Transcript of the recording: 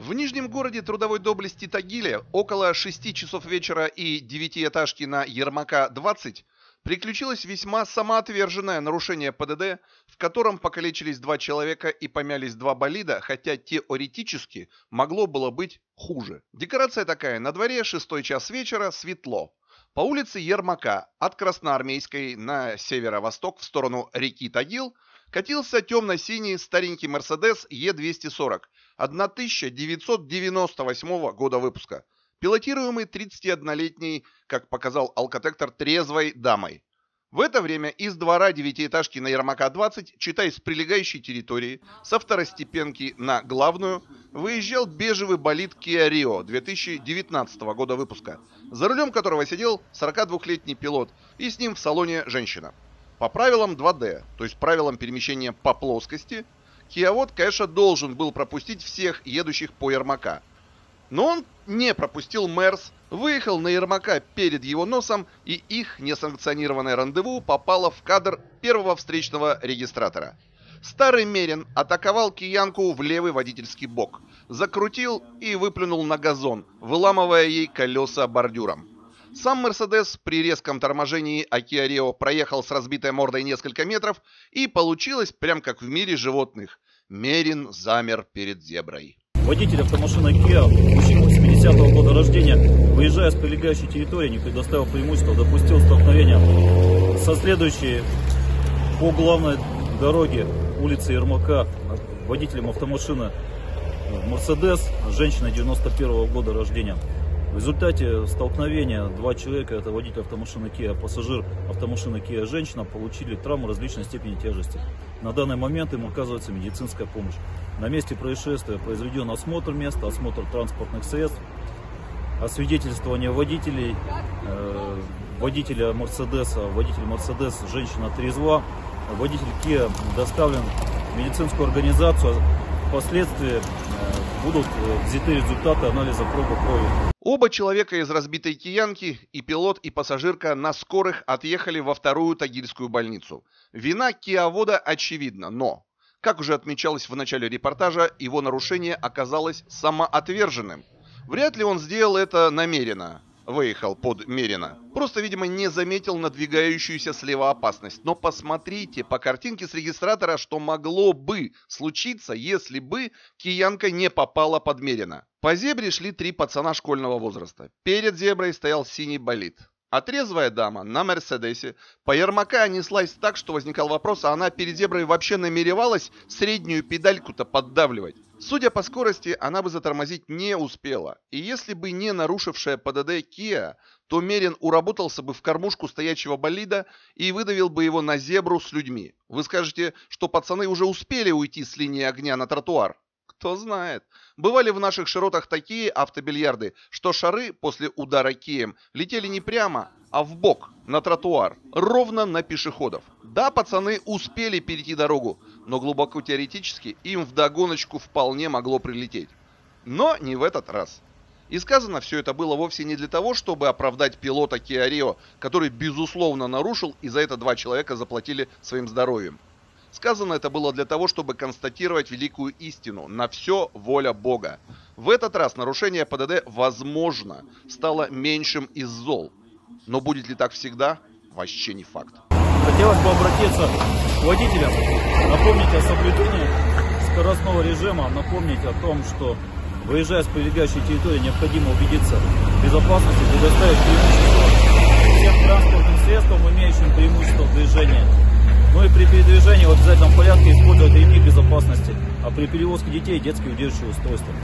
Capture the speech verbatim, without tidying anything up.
В Нижнем городе трудовой доблести Тагиле около шести часов вечера и девятиэтажки на Ермака двадцать приключилось весьма самоотверженное нарушение ПДД, в котором покалечились два человека и помялись два болида, хотя теоретически могло было быть хуже. Декорация такая: на дворе шестой час вечера, светло. По улице Ермака от Красноармейской на северо-восток в сторону реки Тагил катился темно-синий старенький Мерседес Е двести сорок тысяча девятьсот девяносто восьмого года выпуска, пилотируемый тридцатиоднолетней, как показал алкотестер, трезвой дамой. В это время из двора девятиэтажки на Ермака двадцать, читай с прилегающей территории, со второстепенки на главную, выезжал бежевый болид Kia Rio две тысячи девятнадцатого года выпуска, за рулем которого сидел сорокадвухлетний пилот и с ним в салоне женщина. По правилам два дэ, то есть правилам перемещения по плоскости, киавод, конечно, должен был пропустить всех едущих по Ермака. Но он не пропустил Мерс, выехал на Ермака перед его носом, и их несанкционированное рандеву попало в кадр первого встречного регистратора. Старый Мерин атаковал киянку в левый водительский бок, закрутил и выплюнул на газон, выламывая ей колеса бордюром. Сам Мерседес при резком торможении о Kia Rio проехал с разбитой мордой несколько метров, и получилось прям как в мире животных. Мерин замер перед зеброй. Водитель автомашины Kia, мужчина семидесятого года рождения, выезжая с прилегающей территории, не предоставил преимущества, допустил столкновение со следующей по главной дороге улицы Ермака водителем автомашины Мерседес, женщина девяносто первого года рождения. В результате столкновения два человека, это водитель автомашины Kia, пассажир автомашины Kia, женщина, получили травмы различной степени тяжести. На данный момент им оказывается медицинская помощь. На месте происшествия произведен осмотр места, осмотр транспортных средств, освидетельствование водителей, э, водителя Мерседеса, водитель Мерседес, женщина трезва, водитель Kia доставлен в медицинскую организацию. Впоследствии э, будут взяты результаты анализа пробы крови. Оба человека из разбитой киянки, и пилот, и пассажирка, на скорых отъехали во вторую тагильскую больницу. Вина киавода очевидна, но, как уже отмечалось в начале репортажа, его нарушение оказалось самоотверженным. Вряд ли он сделал это намеренно, выехал под Мерина. Просто, видимо, не заметил надвигающуюся слева опасность. Но посмотрите по картинке с регистратора, что могло бы случиться, если бы киянка не попала под Мерина. По зебре шли три пацана школьного возраста. Перед зеброй стоял синий болид. А трезвая дама на Мерседесе по Ермака неслась так, что возникал вопрос, а она перед зеброй вообще намеревалась среднюю педальку-то поддавливать. Судя по скорости, она бы затормозить не успела. И если бы не нарушившая ПДД Kia, то Мерин уработался бы в кормушку стоячего болида и выдавил бы его на зебру с людьми. Вы скажете, что пацаны уже успели уйти с линии огня на тротуар? Кто знает. Бывали в наших широтах такие автобильярды, что шары после удара кием летели не прямо, а в бок, на тротуар, ровно на пешеходов. Да, пацаны успели перейти дорогу, но глубоко теоретически им вдогоночку вполне могло прилететь. Но не в этот раз. И сказано все это было вовсе не для того, чтобы оправдать пилота Kia Rio, который безусловно нарушил, и за это два человека заплатили своим здоровьем. Сказано это было для того, чтобы констатировать великую истину: на все воля Бога. В этот раз нарушение ПДД, возможно, стало меньшим из зол. Но будет ли так всегда? Вообще не факт. Хотелось бы обратиться к водителям, напомнить о соблюдении скоростного режима, напомнить о том, что, выезжая с прилегающей территории, необходимо убедиться в безопасности, предоставить преимущество всем транспортным средствам, имеющим преимущество в движении. Ну и при передвижении в обязательном порядке использовать ремни безопасности, а при перевозке детей детские удерживающие устройства.